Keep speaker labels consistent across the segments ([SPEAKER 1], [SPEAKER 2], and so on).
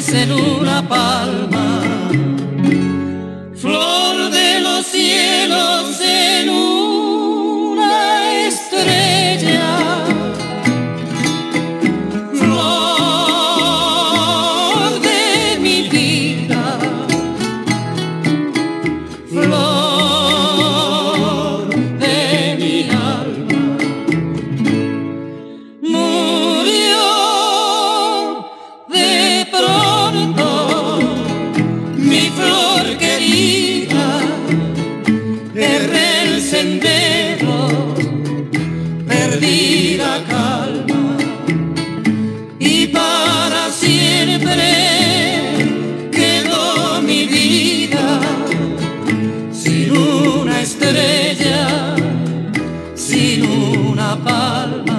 [SPEAKER 1] en una palma, flor de los cielos en una estrella, flor de mi vida, flor de mi alma. Murió de pronto mi flor querida, erré el sendero, perdí la calma y para siempre quedó mi vida sin una estrella, sin una palma.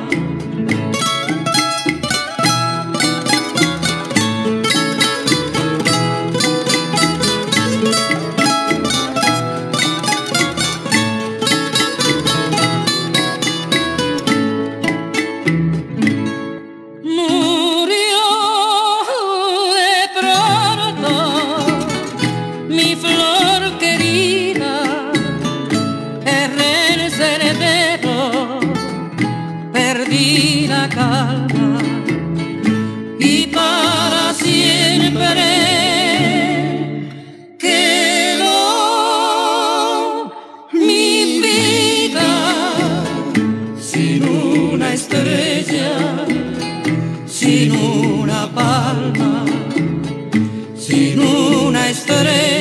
[SPEAKER 1] Mi flor querida, erré el sendero, perdí la calma y para siempre quedó mi vida sin una estrella, sin una palma, sin una estrella.